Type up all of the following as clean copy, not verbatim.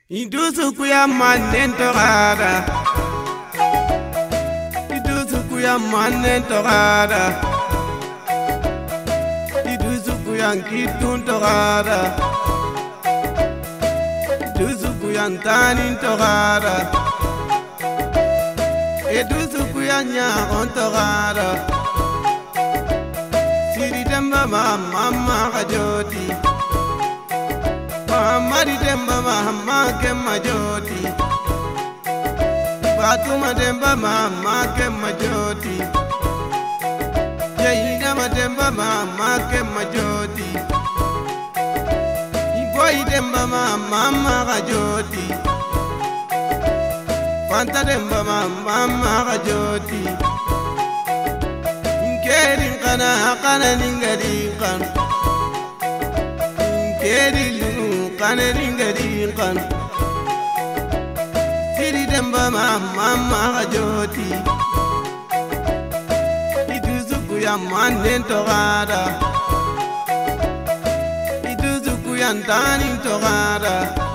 Idusu kuya manen torada, idusu kuya manen torada, idusu kuya kitun torada, idusu kuya tanin torada, idusu kuya nyaon torada. Siri demba mama kajoti. Mari demba mama ke majoti, Batuma demba mama ke majoti, Jaina demba mama ke majoti, Iboy demba mama kajoti, Fanta demba mama kajoti, Inkerin kana ningarin kan, Inkerin kanering kan Siri demba mama kajoti Idusu kuya manen torada Idusu kuya tanin torada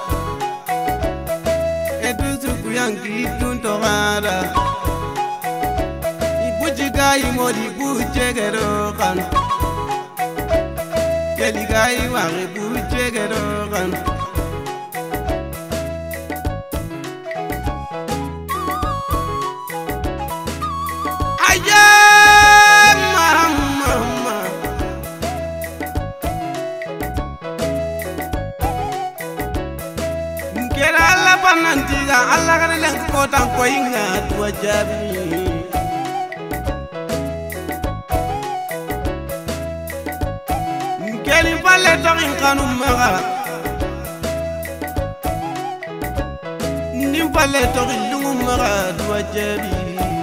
Idusu kuya kitun torada Ibujigai modi bujegero kan Keligai wari bujegero kan Nantiga Allah kana leng ko tan ko inga tua jabi Ngeli palle tan kanu maga Nim palle to lungu maga tua jabi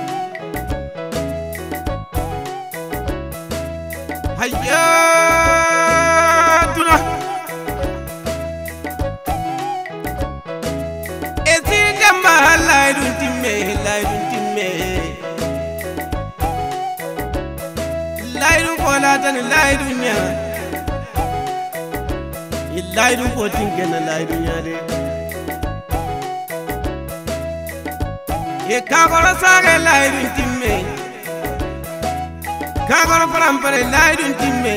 Hayya tuna Laidun timme Laidun kola tan laidun nya Laidun ko tingena laidun nya de Ye kagora sage laidun timme Kagora parampare laidun timme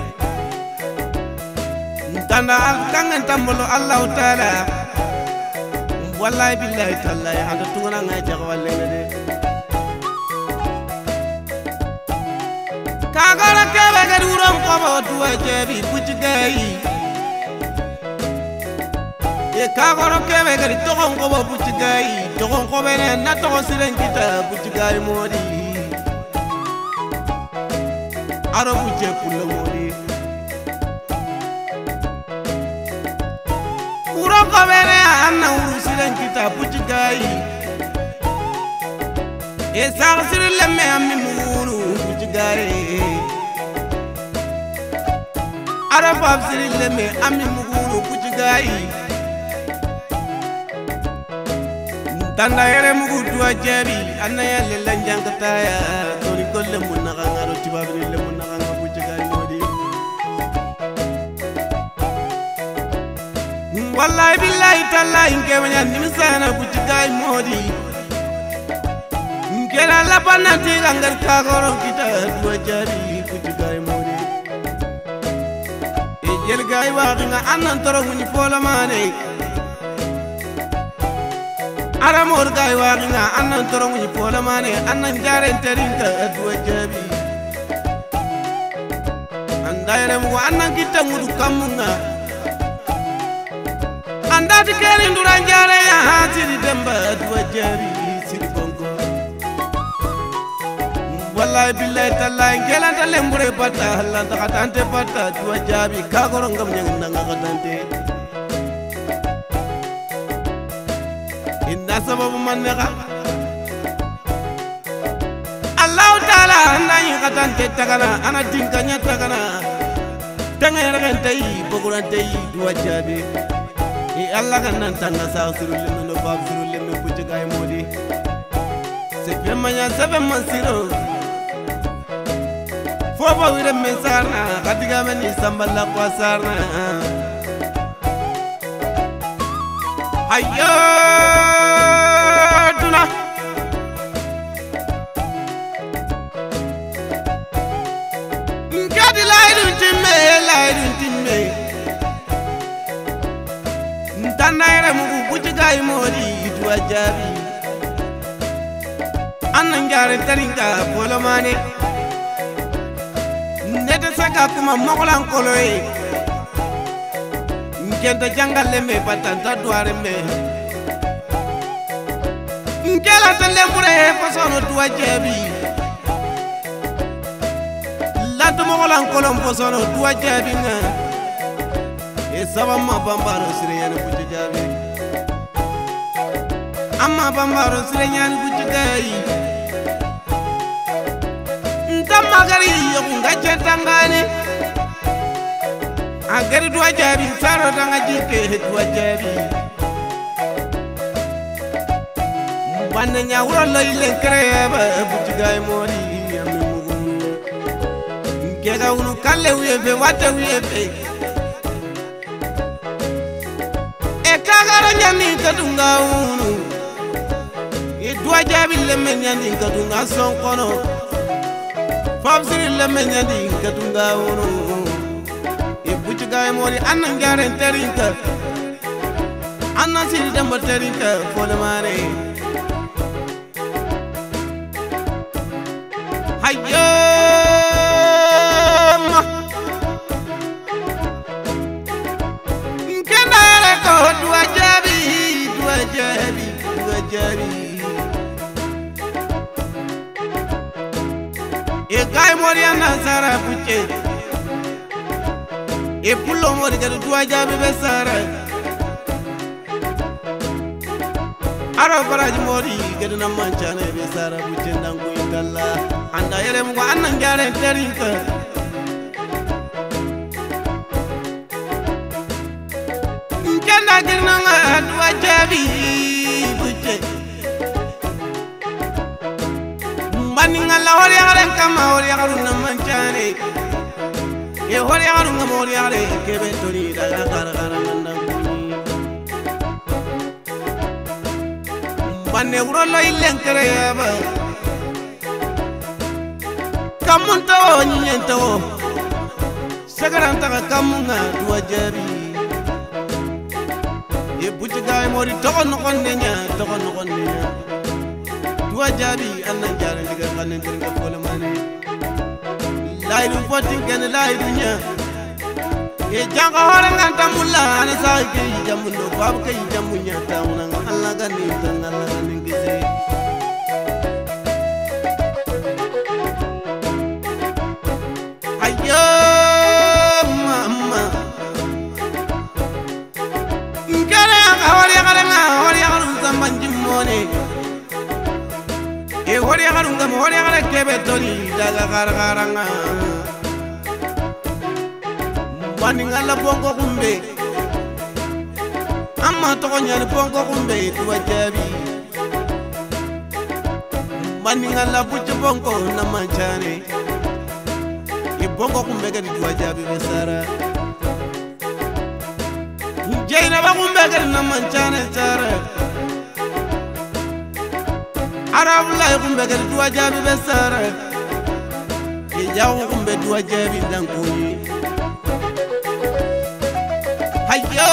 Ntanda kangen tambolo Allah taala Wallahi billahi tallahi anda tungana ngai jagwalle ngade Kagara kebe gadi uram kobo duwa jebi bujigai Ye kagara kebe gadi togon kobo bujigai Togon kobe ne na togon siren kita bujigai modi Aro buje pulo modi Uro kobe ne anna urusiren kita bujigai E sarsir lemme ammi muru bujigai Arab sir lemme ammi muru bujigai Tanda yere mugu tuwa jabi anna ya lelanjang kataya Tori kolle munaka ngaro tibabri le munaka nga bujigai modi Wallahi billahi tallahi nkewanya nimisana bujigai modi Nkela lapana tiga ngar kagoro kita dua jari bujigai modi Ejel gai wakinga annan toro muni pola mane Aramor gai wakinga annan toro muni pola mane annan jaren terinta dua jabi Andaire mu annan kita mudu kamunga Andati keri nduranjare ya hatiri demba dua jari siri bongo Wallahi billahi tallahi ngelanta lembure pata halanta katante pata dua jabi kagoro ngam nyanga katante Inna sababu manega Allah taala anani katante tagana ana dinkanya tagana Tengere kentai bogurante dua jabi Allah kan nan tanga sa suru lemme no bab suru lemme bujigai modi Sepe manya sepe mansiro Foba wire mensarna kadiga meni samballa kwa sarna Ayo duna ngadi laydun timme ntanaire mu buti gay modi duwa jabi annan jare taringa polomane nete saka kuma mokolan koloy ngenda jangalle me patanta duare me ngela tele mure fasono duwa jabi latu mokolan kolom fasono duwa jabi nga e sabama bambaro sireyani buti jabi amma bambaro sireyani buti gayi ntamagari yokunga chetangane agari duwa jabi saro tanga jike duwa jabi banne nyawro loyle kreba buti gayi mori yammi mugum ngega unu kalle wiebe wate wiebe e kagara nyami kadunga unu e duwa jabi lemme nyandi kadunga sonkono fabsiri lemme nyandi kadunga unu e buti gayi mori annan garen terinka annan siri demba terinka fole mare hayo nkenare ko duwa jabi e gayi mori annan sara pucce e pullo mori gadu duwa jabi be sara aro baraji mori gadu na manchane be sara pucce ndangu ingalla anda yere mu annan garen terinka nkenda girna nga duwa jabi pucce mbani ngalla hori yaren kama hori yaru na manchane e hori yaru nga mori yare kebe tori daga gara ndangu mbane wuro lo ilenkere yaba kamunta o nyenta o sagaranta ka kamunga duwa jabi e buti gayi mori togo nokonde nya duwa jabi annan jare diga kanen dirga fole mane laydu fotin ken laydu nya e janga hore nganta mulla ana sa ke jamundo bab ke jamunya tauna Allah gani tan Allah gani gise ayo mama ngare hori garu zambanji mone e hori garu kebe tori daga garanga bani ngala bongo kumbe amma to nyani bongo kumbe duwa jabi bani ngala bucci bongo na manchane e bongo kumbe gadi duwa jabi be sara jeina ba kumbe gadi na manchane sara arab lay kumbe gadi duwa jabi be sara e jawu kumbe duwa jabi dankuyi hayo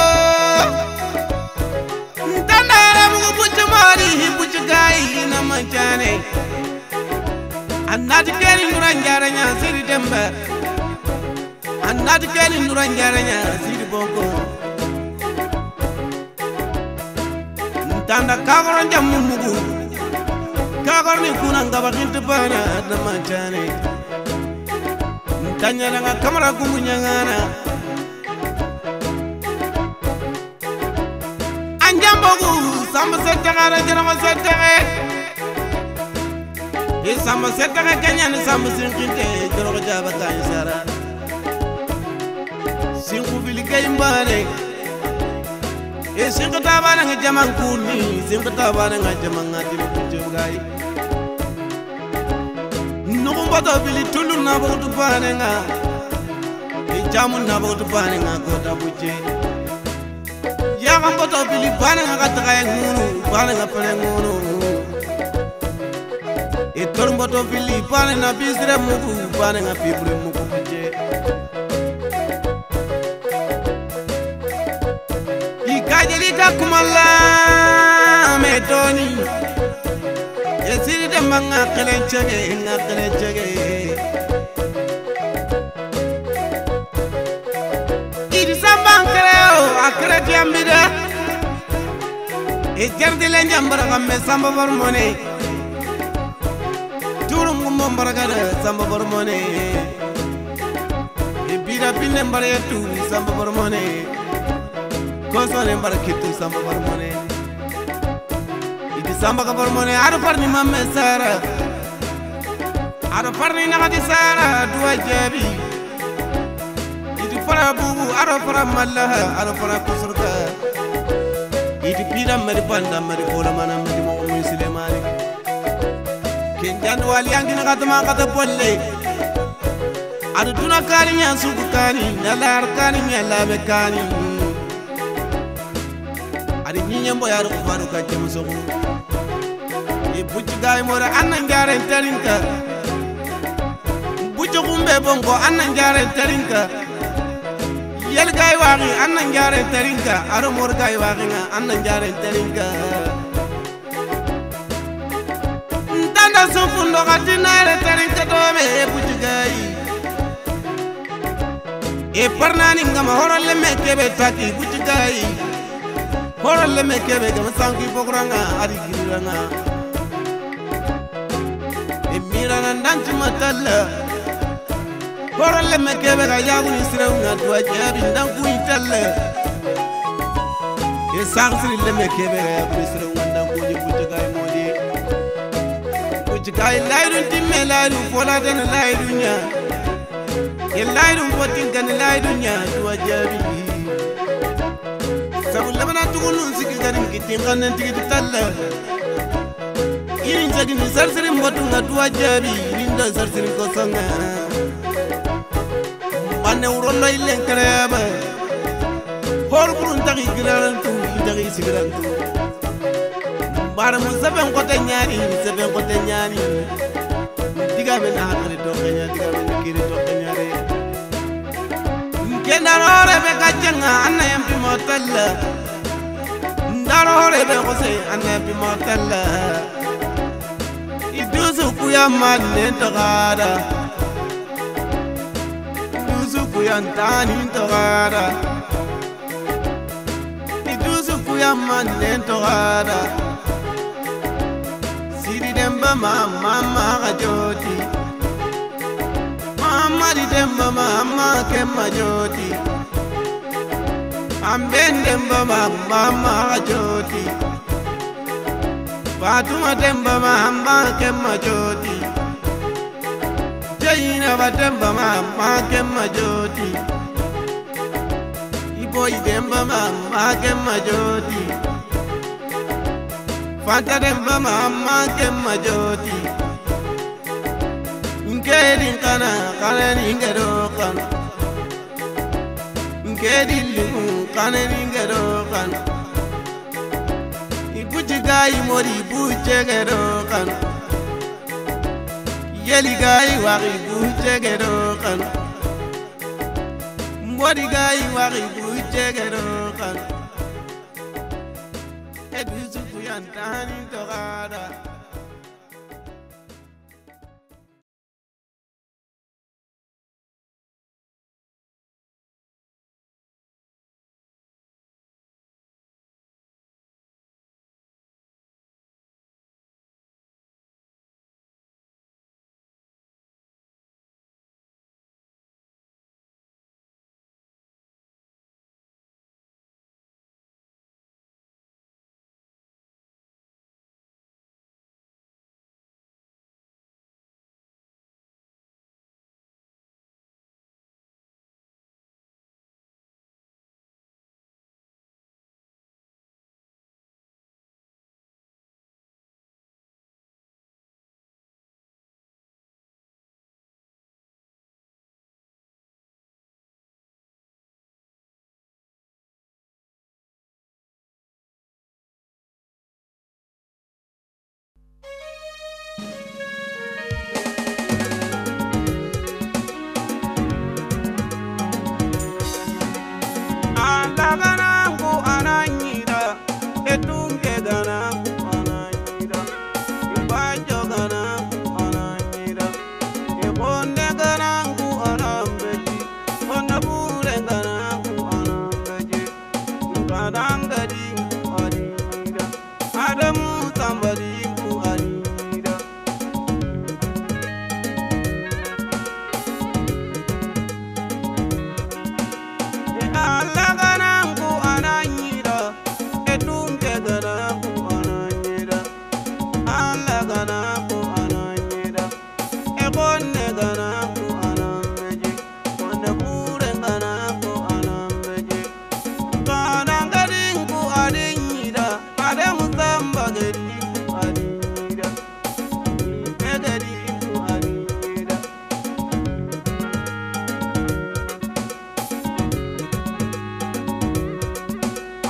ntandara mugu bucci mari bucci gayi na manchane annati keni nuranjaranya siri demba annati keni nuranjaranya siri bongo ntanda kagoro jammu mugu kagoro ni kuna ngaba kinti bana na manchane ntanyana nga kamara gumunyangana anjambogu samba setagara jarama setagare e samba setagara kanyani samba sinkinte jorogo jaba kany sara sinku bili kaymbane e sinku tabana nga jaman kuni sinku tabana nga jaman ngati kunje bugai nugu mbato bili tulu na botu bane nga e jamu na botu bane nga kota buche ya kan boto bili bana nga tagay ngunu bana nga pare ngunu e tor boto bili bana na bisre mugu bana nga fibre mugu je I kajeli ka kumalla me doni e siri de manga kelenchege nga kelenchege idi samban kreo akre tiambida e jardi le njambara gamme samba bormone turum gumbo mbaragada samba bormone e bira pinne mbare tu samba bormone kosone mbarakitu samba bormone idi samba ka bormone aro parni mamme sara aro parni nagati sara duwa jabi idi para bubu aro para mallaha aro para kusurka idi pina mari panda mari bola mana mari mo muslimani ken jan wali angi nagatama kata bolle ado tuna kani nya suku kani nala arkani nya labe kani adi nyinya mbo yaro ko faru ka jëm so e bucci gay mora anna ngare tarinka bucci gumbe bongo anna ngare tarinka yel gay waxi anna ngare tarinka aro mor gay waxi nga anna ngare tarinka ndanda sufundo gatinare tarinka dome e bucci gay e parnani ngama horolle mekebe taki bucci gay horolle mekebe gama sanki bogranga ari giranga e mirana ndanti matalla horolle mekebe ga yaguni sirewnga duwa jabi ndanku italla e sangsiri le mekebe ga yaguni sirewnga ndanku jibuta gay modi buti gay laydun timme laydun fola den laydunya e laydun fotin kan laydunya duwa jabi sabu labana tugunun sigi garin kitin kanen tigi talla irin jagi ni sarsiri mbotu nga duwa jabi irin da sarsiri ko songa wane urollo ilen kreba hor burun tagi giraran tu tagi sigiran tu bara mu saben ko tanyani diga ben akari to kanya diga ben kiri to kanya re kenarore be kacanga anna yampi motalla ndarore be kose anna yampi motalla idusu kuya manne togara idusu kuya ntani togara idusu kuya manne togara siri demba mama gajoti mama di demba mama kemma joti amben demba mama joti Fatuma demba mama kemma joti Jaina ba demba mama kemma joti Iboy demba mama kemma joti Fanta demba mama kemma joti Ngedin kana ningero kana ngedin kana ningero kana ibuji gai mori buje gero kana yeli gai wari buje gero kana mori gai wari buje gero kana ebizu kuyantani togada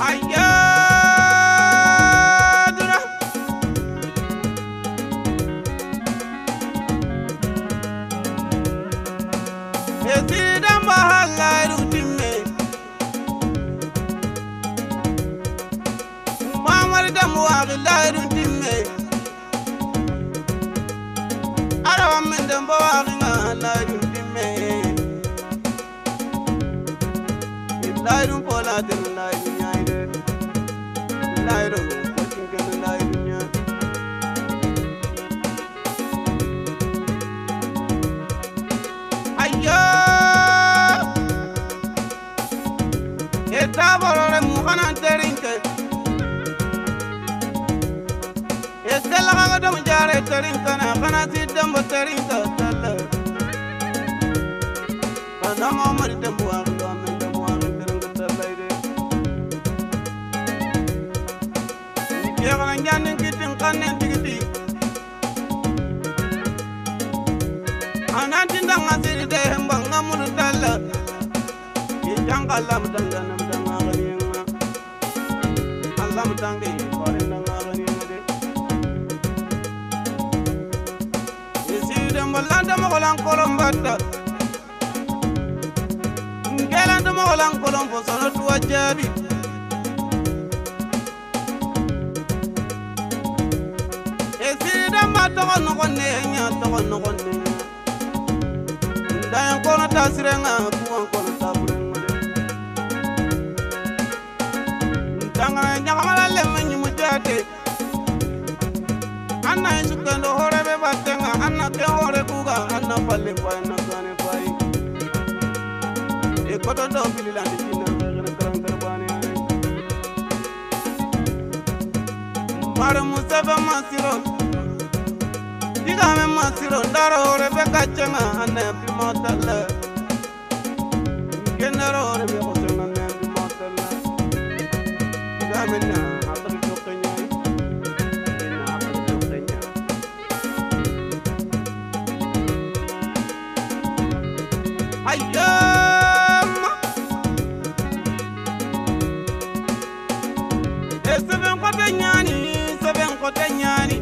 ayadura esida mahalla rutimme mamar da muwagila rutimme arawa min da muwagila la rutimme ilairun pola den ilairun nyaide ilairun kotin ken ilairun nya ayya eta borore mukhana terinke estela ga dum jare terinka na kana sidam terinka talla kana mamar dem wa Jangan jangan kita kanen tinggi. Anak cinta ngasih deh hembang ngamur tala. Jangan kalah mendangan mendangan yang Allah mendangi orang mendangan yang deh. Isi dem belanda mengolang kolom bata. Gelanda mengolang kolom posona tua jadi. Togon nogonne nya togon nogonne ndayan kono tasirenga kuwan kono taburenga ndanga nyakamala lemme nyumujate anna isukendo hore be batenga anna ke hore kuga anna palle pay na kane pay e koto do bililandi tinna ngana karan karbani mare musafa masiro Diga me masiro ndaro hore be kachenga ane bi motalla Genero hore be kachenga ane bi motalla Diga me na akari chokenya Ina akari chokenya Ayyam Seben kote nyani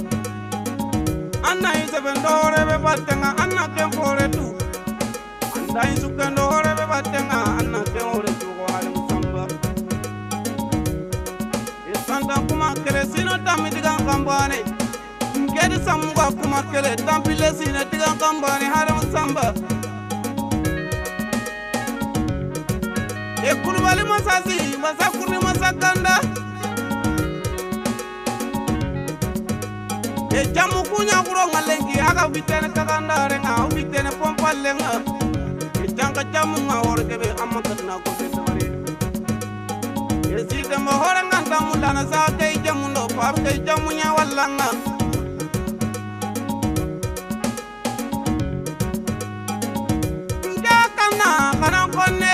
Anna iseben dore be batenga anna ken fore tu Anda isuken dore be batenga anna ken fore tu ko halim samba Isanta kuma kere sino tammi digan kambane Ngedi samga kuma kere tampile sino digan kambane halim samba E kulubali masasi masakuri masakanda E jamu kunya kuro ngalengi aga bitene kakandare nga bitene pompalle nga E janga jamu nga hore kebe amakat na ko bedore E sida mo hore nganta mulana sa kay jamu ndo pap kay jamu nya wallanga Ngakana kana konne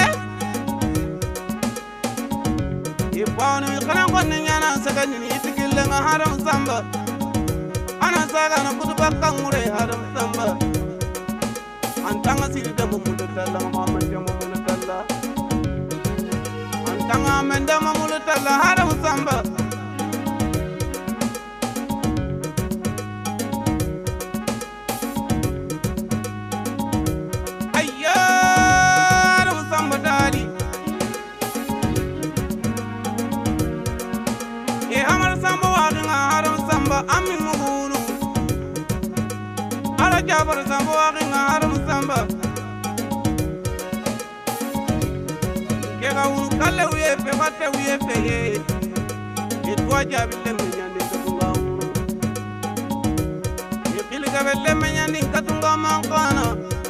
E pawni kana konne nyana sagani itikille nga haram samba Ana saga na kutuba kangure haram samba Antanga siri dama mulutalla Muhammad dama mulutalla Antanga amenda mulutalla haram samba Ayya haram samba dali E hamar samba wadunga haram samba amin muhunu Ara jabar samba wakinga haram samba Kega unu kale uyepe wate uyepe ye Etwa jabile menyandi katunga unu Yekili kabele menyandi katunga mankana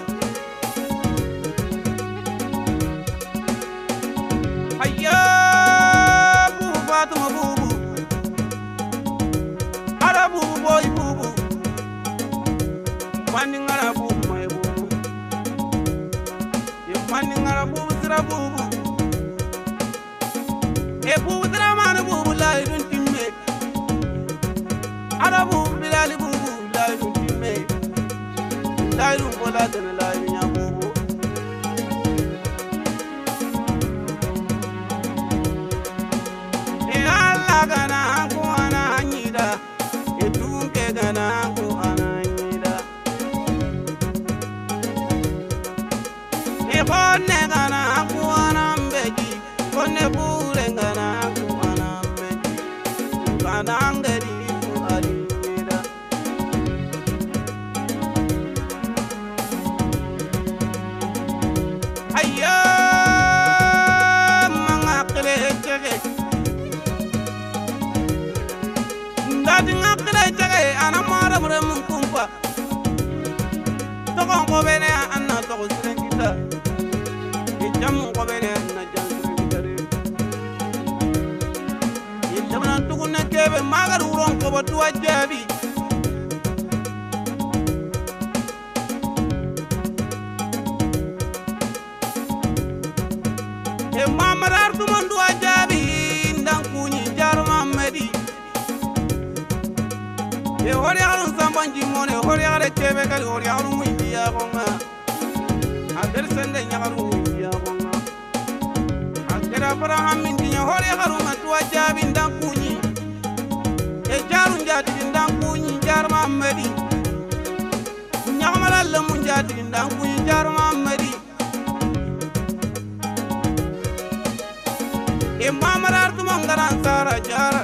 Ayya bubu batuma bubu Ara bubu boy bubu Manding ara bubu may bubu Ye manding ara bubu sira bubu E bubu sira manu bubu la idun timme Ara bubu bilali bubu la idun timme La idun bola dana la idun ya bubu magar uron ko botu wajabi e mamarar tu mon wajabi ndan kuni jar mamadi e hori arun sambanji mone hori are kebe kali hori arun muiya gonga ader sende nyagaru muiya gonga akera Abraham mindinya hori arun tu wajabi ndan kuni e jarun jadi ndan kuni jar mamadi nyagamala le mun jadi ndan kuni jar mamadi e mamarar tu mongaran sara jara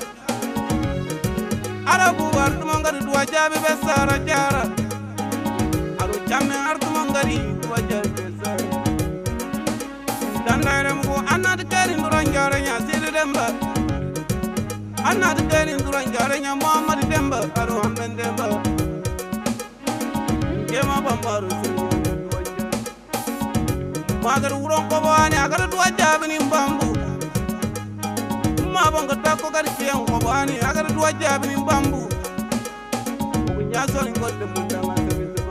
arabu artu mongari dua jabi besara jara aru jamme artu mongari dua jabi besara dan lairem ko anad kerin duran jara nya sir demba anad kerin duran jara nya Muhammad demba aru hamben demba kema bambaru sir dua jabi magar uron ko bani agar dua jabi ni bambu ma bonga takko gar kiyang ko bani agar dua jabi ni bambu ko nyaso ni godde mun dama tabi ko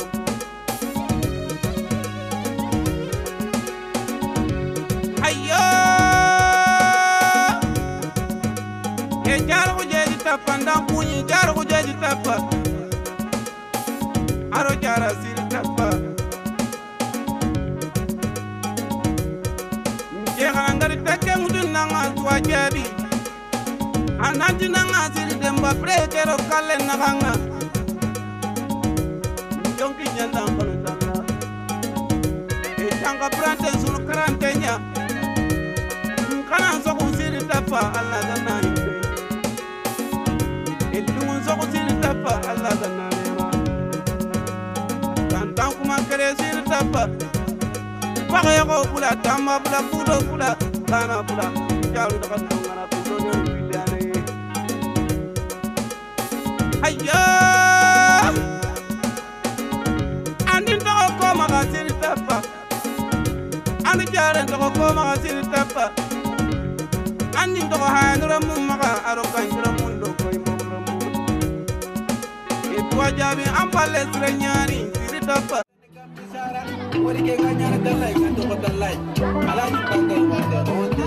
ayyo e jar ko jeji tappa ndan kuni jar ko jeji tappa aro jara sir tappa je hangar takke mudun nanga dua jabi ananti nanga sir demba prekero kale nanga jonki nyanda ngalo tanga e tanga prante sunu karantenya kana soko sir tafa alla ganna e lungun soko sir tafa alla ganna tantan kuma kere sir tafa paga ko kula tamba bula kudo kula kana kula jaru daga ngana kudo bidane ayya andin to ko maga sir tafa andi jaren to ko maga sir tafa andin to hanura mum maga aro kanjura mun do koy mabra mu e tuwa jabi amballe sir nyani sir tafa wori ke ganyana dalay kanto ko dalay alaji bangal wonde wonde